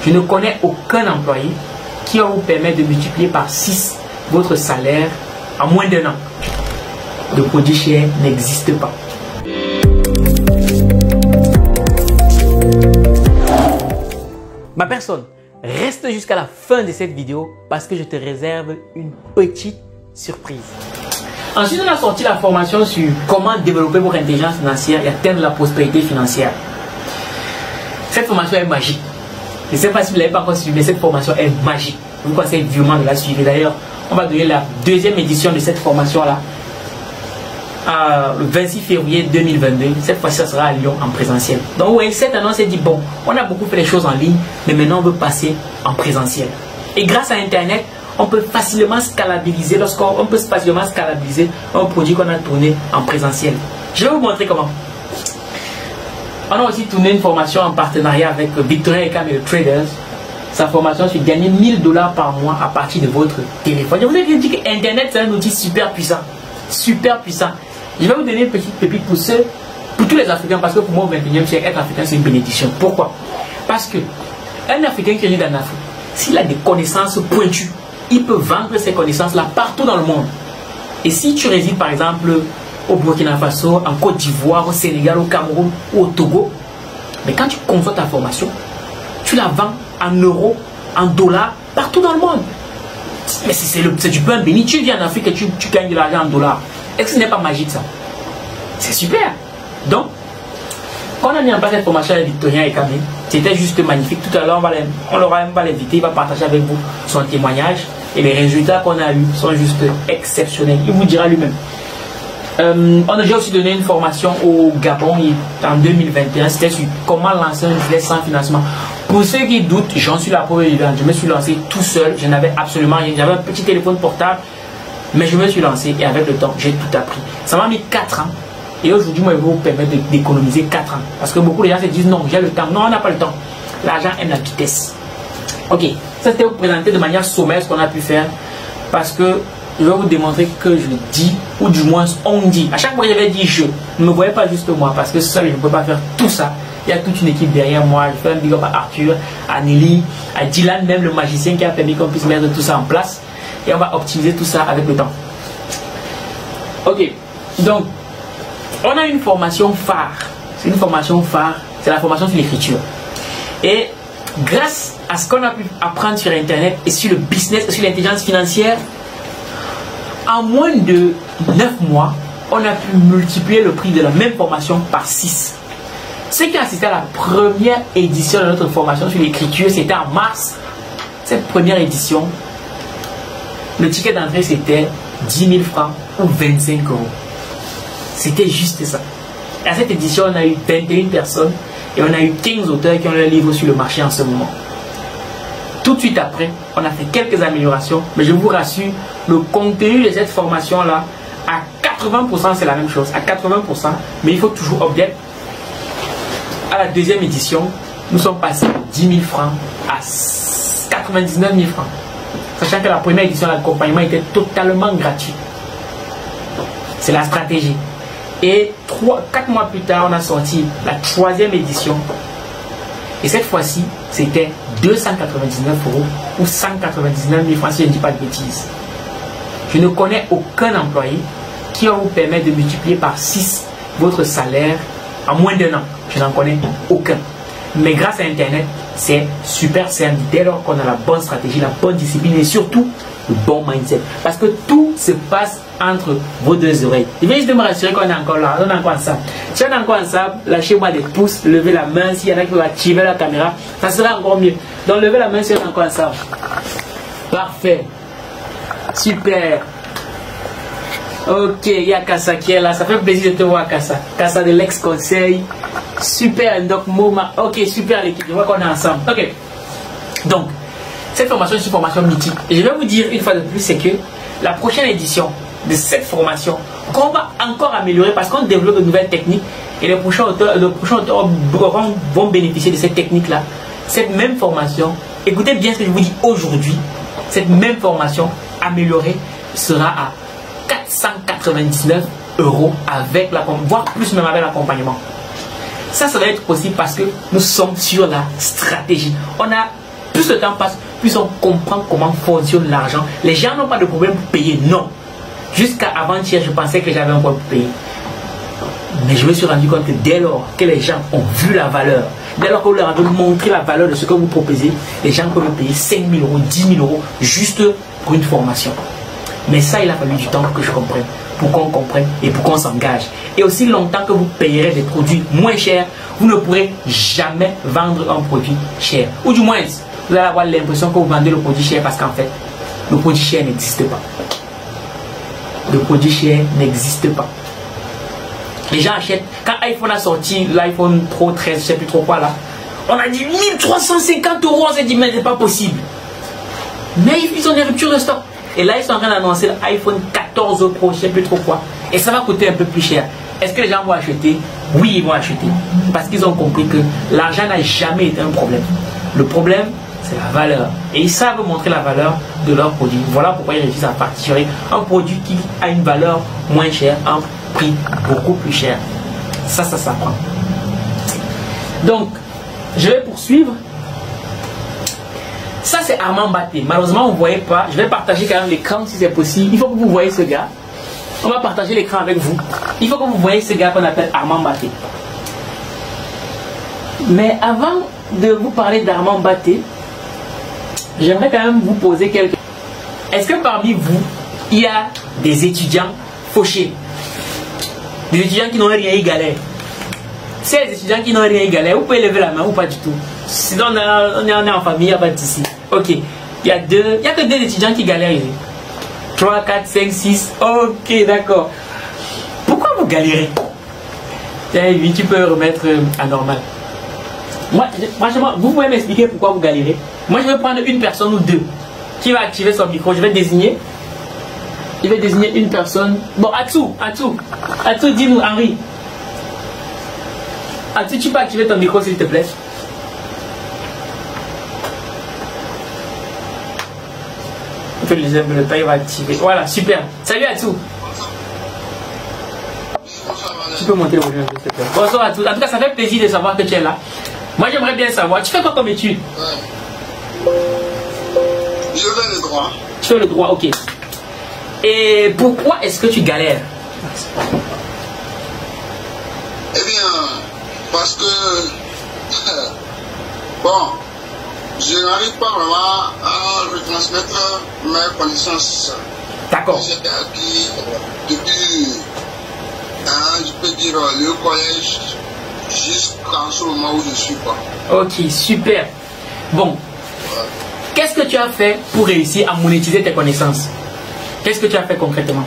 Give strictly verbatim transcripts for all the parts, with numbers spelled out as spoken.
Je ne connais aucun employé qui va vous permettre de multiplier par six votre salaire en moins d'un an. Le produit cher n'existe pas. Ma personne, reste jusqu'à la fin de cette vidéo parce que je te réserve une petite surprise. Ensuite, on a sorti la formation sur comment développer votre intelligence financière et atteindre la prospérité financière. Cette formation est magique. Je ne sais pas si vous ne l'avez pas encore suivi, mais cette formation est magique. Je vous conseille vivement de la suivre. D'ailleurs, on va donner la deuxième édition de cette formation-là euh, le vingt-six février deux mille vingt-deux. Cette fois-ci, ça sera à Lyon en présentiel. Donc, oui, cette annonce est dit, bon, on a beaucoup fait les choses en ligne, mais maintenant, on veut passer en présentiel. Et grâce à Internet, on peut facilement scalabiliser, lorsqu'on peut facilement scalabiliser un produit qu'on a tourné en présentiel. Je vais vous montrer comment. On a aussi tourné une formation en partenariat avec Victoria Ekam et le Traders. Sa formation sur gagner mille dollars par mois à partir de votre téléphone. Je vous ai dit que Internet c'est un outil super puissant. Super puissant. Je vais vous donner une petite pépite pour ceux, pour tous les Africains, parce que pour moi au vingt et unième siècle, être Africain c'est une bénédiction. Pourquoi? Parce que un Africain qui réside en Afrique, s'il a des connaissances pointues, il peut vendre ces connaissances-là partout dans le monde. Et si tu résides par exemple au Burkina Faso, en Côte d'Ivoire, au Sénégal, au Cameroun ou au Togo, mais quand tu conçois ta formation, tu la vends en euros, en dollars, partout dans le monde. Mais c'est du pain béni. Tu viens en Afrique et tu, tu gagnes de l'argent en dollars. Est-ce que ce n'est pas magique ça? C'est super. Donc, quand on a mis en place cette formation avec Victoria Ekam, c'était juste magnifique. Tout à l'heure, on, on l'aura même pas l'inviter, il va partager avec vous son témoignage. Et les résultats qu'on a eus sont juste exceptionnels. Il vous dira lui-même. Euh, on a déjà aussi donné une formation au Gabon en deux mille vingt et un. C'était sur comment lancer un business sans financement. Pour ceux qui doutent, j'en suis la preuve vivante. Je me suis lancé tout seul. Je n'avais absolument rien. J'avais un petit téléphone portable. Mais je me suis lancé et avec le temps, j'ai tout appris. Ça m'a mis quatre ans. Et aujourd'hui, moi, je vais vous permettre d'économiser quatre ans. Parce que beaucoup de gens se disent non, j'ai le temps. Non, on n'a pas le temps. L'argent aime la vitesse. Ok, ça c'était vous présenter de manière sommaire ce qu'on a pu faire. Parce que je vais vous démontrer que je dis, ou du moins on dit. À chaque fois que j'avais dit je, ne me voyez pas juste moi, parce que seul je ne peux pas faire tout ça. Il y a toute une équipe derrière moi. Je fais un big up à Arthur, à Nelly, à Dylan, même le magicien qui a permis qu'on puisse mettre tout ça en place. Et on va optimiser tout ça avec le temps. Ok, donc on a une formation phare. C'est une formation phare, c'est la formation sur l'écriture. Et grâce à ce qu'on a pu apprendre sur Internet et sur le business et sur l'intelligence financière, en moins de neuf mois, on a pu multiplier le prix de la même formation par six. Ceux qui ont assisté à la première édition de notre formation sur l'écriture, c'était en mars. Cette première édition, le ticket d'entrée c'était dix mille francs ou vingt-cinq euros. C'était juste ça. Et à cette édition, on a eu vingt et une personnes et on a eu quinze auteurs qui ont leur livre sur le marché en ce moment. Tout de suite après, on a fait quelques améliorations, mais je vous rassure, le contenu de cette formation-là, à quatre-vingts pour cent c'est la même chose, à quatre-vingts pour cent, mais il faut toujours update. À la deuxième édition, nous sommes passés de dix mille francs à quatre-vingt-dix-neuf mille francs. Sachant que la première édition, l'accompagnement était totalement gratuit. C'est la stratégie. Et quatre mois plus tard, on a sorti la troisième édition. Et cette fois-ci, c'était deux cent quatre-vingt-dix-neuf euros ou cent quatre-vingt-dix-neuf mille francs si je ne dis pas de bêtises. Je ne connais aucun employé qui va vous permettre de multiplier par six votre salaire en moins d'un an. Je n'en connais aucun. Mais grâce à Internet, c'est super simple dès lors qu'on a la bonne stratégie, la bonne discipline et surtout le bon mindset. Parce que tout se passe entre vos deux oreilles. Je viens juste de me rassurer qu'on est encore là, on est encore ensemble. Si on est encore ensemble, lâchez-moi des pouces, levez la main. S'il y en a qui vont activer la caméra, ça sera encore mieux. Donc levez la main si on est encore ensemble. Parfait. Super. Ok, il y a Kassa qui est là. Ça fait plaisir de te voir, Kassa. Kassa de l'ex-conseil. Super, donc Moma. Ok, super l'équipe. Je vois qu'on est ensemble. Ok. Donc, cette formation est une formation mythique. Et je vais vous dire une fois de plus, c'est que la prochaine édition de cette formation, qu'on va encore améliorer parce qu'on développe de nouvelles techniques et les prochains auteurs, les prochains auteurs vont, vont bénéficier de cette technique-là. Cette même formation, écoutez bien ce que je vous dis aujourd'hui, cette même formation améliorée sera à quatre cent quatre-vingt-dix-neuf euros avec la, voire plus même avec l'accompagnement. Ça, ça va être possible parce que nous sommes sur la stratégie. On a plus le temps passe, plus on comprend comment fonctionne l'argent. Les gens n'ont pas de problème pour payer, non. Jusqu'à avant-hier, je pensais que j'avais un problème pour payer. Mais je me suis rendu compte que dès lors que les gens ont vu la valeur, dès lors que vous leur avez montré la valeur de ce que vous proposez, les gens peuvent payer cinq mille euros, dix mille euros juste pour une formation. Mais ça, il a fallu du temps pour que je comprenne, pour qu'on comprenne et pour qu'on s'engage. Et aussi longtemps que vous payerez des produits moins chers, vous ne pourrez jamais vendre un produit cher. Ou du moins, vous allez avoir l'impression que vous vendez le produit cher parce qu'en fait, le produit cher n'existe pas. Le produit cher n'existe pas. Les gens achètent, quand iPhone a sorti l'iPhone Pro treize, je ne sais plus trop quoi là, on a dit mille trois cent cinquante euros, on s'est dit mais c'est pas possible. Mais ils ont des ruptures de stock. Et là ils sont en train d'annoncer l'iPhone quatorze Pro, je ne sais plus trop quoi. Et ça va coûter un peu plus cher. Est-ce que les gens vont acheter? Oui, ils vont acheter. Parce qu'ils ont compris que l'argent n'a jamais été un problème. Le problème, c'est la valeur. Et ils savent montrer la valeur de leur produit. Voilà pourquoi ils réussissent à facturer un produit qui a une valeur moins chère, un prix beaucoup plus cher. Ça, ça s'apprend. Donc, je vais poursuivre. Ça, c'est Armand Batté. Malheureusement, vous ne voyez pas. Je vais partager quand même l'écran si c'est possible. Il faut que vous voyez ce gars. On va partager l'écran avec vous. Il faut que vous voyez ce gars qu'on appelle Armand Batté. Mais avant de vous parler d'Armand Batté, j'aimerais quand même vous poser quelques... Est-ce que parmi vous, il y a des étudiants fauchés? Des étudiants qui n'ont rien égalé? Si il y a des étudiants qui n'ont rien égalé, vous pouvez lever la main ou pas du tout? Sinon, on, a, on, est, on est en famille, il n'y a pas de souci. Ok. Il y a deux, il y a que deux étudiants qui galèrent ici. trois, quatre, cinq, six. Ok, d'accord. Pourquoi vous galérez? Tiens, lui, tu peux remettre à normal. Moi, franchement, vous pouvez m'expliquer pourquoi vous galérez? Moi, je vais prendre une personne ou deux qui va activer son micro. Je vais désigner. Je vais désigner une personne. Bon, Atou, Atou. Atou, dis-nous, Henri. Atou, tu peux activer ton micro, s'il te plaît? Le temps, il va activer. Voilà, super. Salut Atou. Tu peux monter le volume, s'il te plaît. Bonsoir Atou. En tout cas, ça fait plaisir de savoir que tu es là. Moi, j'aimerais bien savoir. Tu fais quoi comme étude? Ouais. Je fais le droit. Tu fais le droit, ok. Et pourquoi est-ce que tu galères? Eh bien, parce que... bon, je n'arrive pas vraiment à retransmettre mes connaissances. D'accord. J'ai acquis depuis, hein, je peux dire, le collège jusqu'à ce moment où je suis pas. Ok, super. Bon, ouais. Qu'est-ce que tu as fait pour réussir à monétiser tes connaissances? Qu'est-ce que tu as fait concrètement?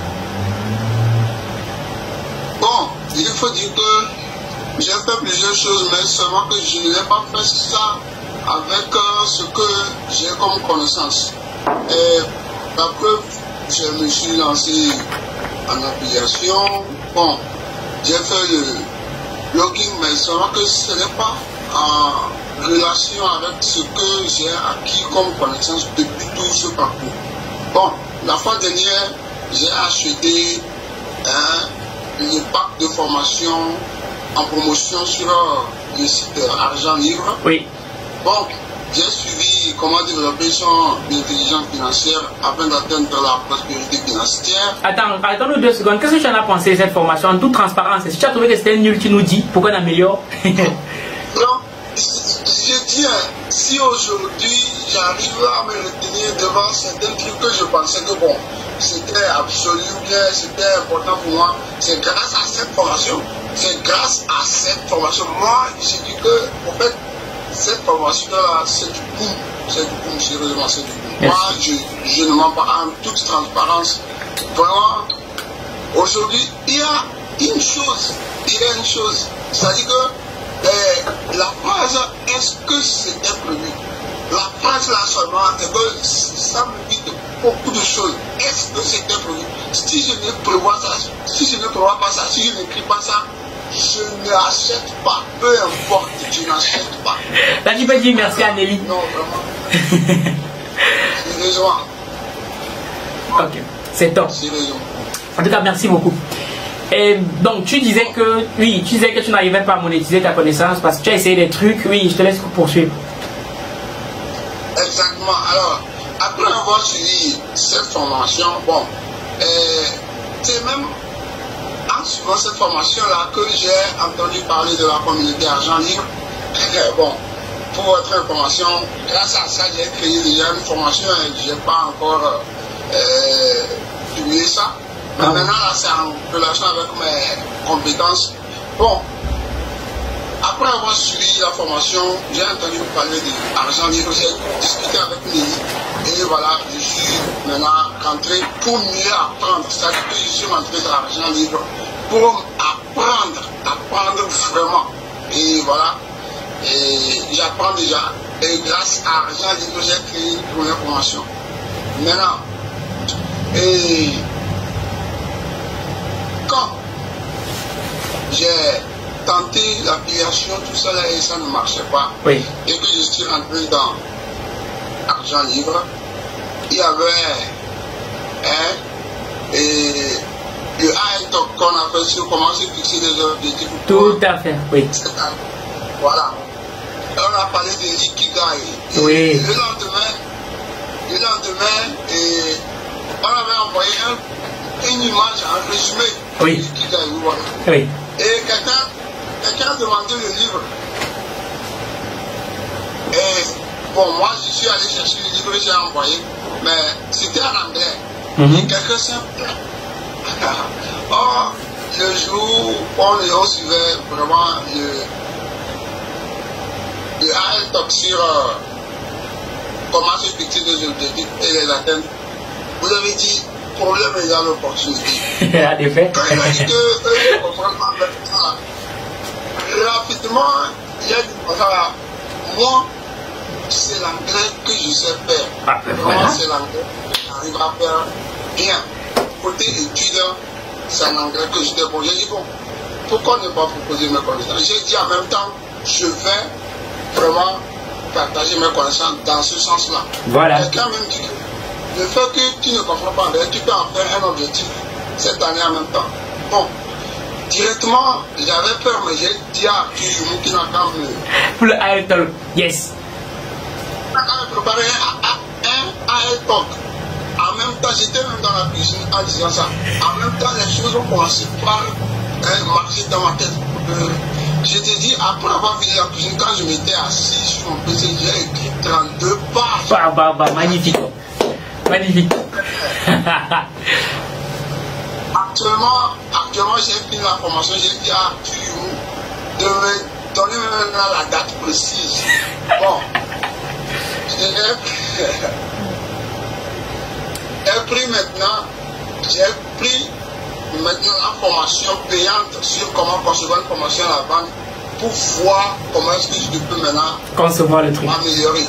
Bon, il faut dire que j'ai fait plusieurs choses, mais seulement que je n'ai pas fait ça avec euh, ce que j'ai comme connaissance. Et la preuve, je me suis lancé en application. Bon, j'ai fait le blogging, mais seulement que ce n'est pas en relation avec ce que j'ai acquis comme connaissance depuis tout ce parcours. Bon, la fois dernière, j'ai acheté hein, le pack de formation en promotion sur euh, le site Argent Libre. Oui. Bon, j'ai suivi comment développer son intelligence financière afin d'atteindre la prospérité financière. Attends, attends-nous deux secondes. Qu'est-ce que tu en as pensé de cette formation en toute transparence? Si tu as trouvé que c'était nul, tu nous dis pourquoi on améliore. Non, je dis, si aujourd'hui j'arrive à me retenir devant certains trucs que je pensais que bon, c'était absolu bien, c'était important pour moi, c'est grâce à cette formation. C'est grâce à cette formation. Moi, j'ai dit que, en fait, cette formation-là, c'est du boom. C'est du boom, sérieusement, c'est du boom. Moi, je, je ne mens pas en toute transparence. Vraiment, aujourd'hui, il y a une chose, il y a une chose. C'est-à-dire que eh, la phrase, est-ce que c'était prévu? La phrase là seulement, c'est que ça me dit beaucoup de choses. Est-ce que c'était prévu? Si je ne prévois ça, si je ne prévois pas ça, si je n'écris pas ça, je n'achète pas. Peu importe, je n'achète pas. Là, tu peux dire merci à Nelly. Non, vraiment. Sérieusement. Ok, c'est top. Sérieusement. En tout cas, merci beaucoup. Et donc, tu disais que, oui, tu disais que tu n'arrivais pas à monétiser ta connaissance parce que tu as essayé des trucs. Oui, je te laisse poursuivre. Exactement. Alors, après avoir suivi cette formation, bon, euh, c'est même en suivant cette formation-là que j'ai entendu parler de la communauté Argent Libre. Bon, pour votre information, grâce à ça, j'ai créé déjà une formation et je n'ai pas encore euh, publié ça. Mais ah. maintenant, là, c'est en relation avec mes compétences. Bon, après avoir suivi la formation, j'ai entendu parler d'Argent Libre, j'ai discuté avec Nelly et voilà, je suis maintenant rentré pour mieux apprendre. C'est-à-dire que je suis rentré dans l'Argent Libre pour apprendre, apprendre vraiment. Et voilà, et j'apprends déjà. Et grâce à Argent Libre, j'ai créé une première formation. Maintenant, et quand j'ai tenté l'affiliation, tout ça là, et ça ne marchait pas, oui. Et que je suis rentré dans Argent Libre, il y avait hein, et le high talk qu'on a fait sur comment se fixer des objectifs. Tout à fait, oui. Voilà. On a parlé de l'ikigai. Oui. Le lendemain, le lendemain, et on avait envoyé un, une image en résumé. Oui. L'ikigai, voilà. Oui. Et quelqu'un quelqu'un a demandé le livre. Et bon, moi je suis allé chercher le livre que j'ai envoyé, mais c'était en anglais. Mm-hmm. Et quelque simple. Or, le jour où on suivait vraiment le, le high talk sur euh, comment se fixer des objectifs et les atteindre, vous avez dit problème est dans l'opportunité. En effet. Quand il a dit que eux ne comprennent pas ça, rapidement, il a dit voilà, moi, c'est l'anglais que je sais faire. Ah, moi, voilà. C'est l'anglais que j'arrive à faire bien. Côté études, c'est en anglais que j'étais bon. J'ai dit bon, pourquoi ne pas proposer mes connaissances? J'ai dit en même temps, je vais vraiment partager mes connaissances dans ce sens-là. Voilà. Quelqu'un même dit que le fait que tu ne comprends pas anglais, tu peux en faire un objectif cette année en même temps. Bon, directement, j'avais peur, mais j'ai dit à Tujumu qui n'a qu'à me... Pour le high talk, yes. Il n'a qu'à me préparer un, un high talk. En même temps, j'étais même dans la cuisine en disant ça. En même temps, les choses ont commencé par hein, marcher dans ma tête. Euh, je te dis, après avoir fini la cuisine, quand je m'étais assis sur mon P C, j'ai écrit trente-deux pages. Bah, bah, bah, magnifique. Magnifique. Actuellement, actuellement j'ai fini la formation, j'ai dit à Tujumu de me donner maintenant la date précise. Bon, j'ai pris maintenant, j'ai pris maintenant la formation payante sur comment concevoir une formation à la banque pour voir comment est-ce que je peux maintenant concevoir le truc, m'améliorer.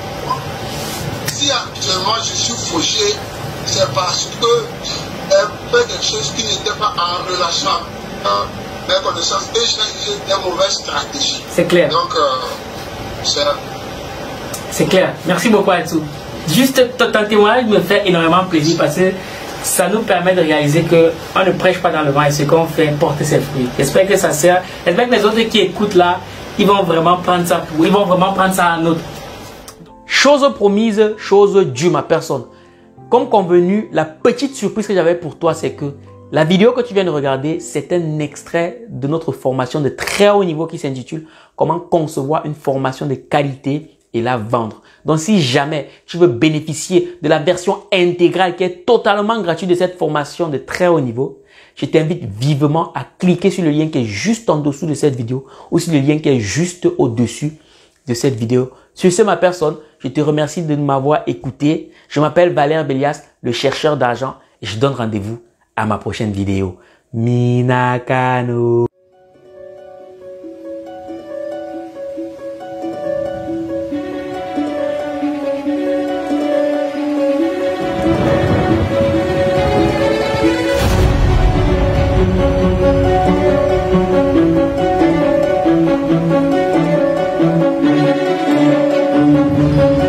Si actuellement je suis fauché, c'est parce que elle fait des choses qui n'étaient pas en relation avec mes connaissances et j'ai des mauvaises stratégies. C'est clair. Donc, euh, c'est... C'est clair. Merci beaucoup, Atsou. Juste ton témoignage me fait énormément plaisir parce que ça nous permet de réaliser qu'on ne prêche pas dans le vent et ce qu'on fait porter ses fruits. J'espère que ça sert. J'espère que les autres qui écoutent là, ils vont vraiment prendre ça pour, ils vont vraiment prendre ça en note. Chose promise, chose due, ma personne. Comme convenu, la petite surprise que j'avais pour toi, c'est que la vidéo que tu viens de regarder, c'est un extrait de notre formation de très haut niveau qui s'intitule « Comment concevoir une formation de qualité et la vendre ». Donc, si jamais tu veux bénéficier de la version intégrale qui est totalement gratuite de cette formation de très haut niveau, je t'invite vivement à cliquer sur le lien qui est juste en dessous de cette vidéo ou sur le lien qui est juste au-dessus de cette vidéo. Sur ce, ma personne, je te remercie de m'avoir écouté. Je m'appelle Valère Bélias, le chercheur d'argent, et je donne rendez-vous à ma prochaine vidéo. Minakano. Mm-hmm.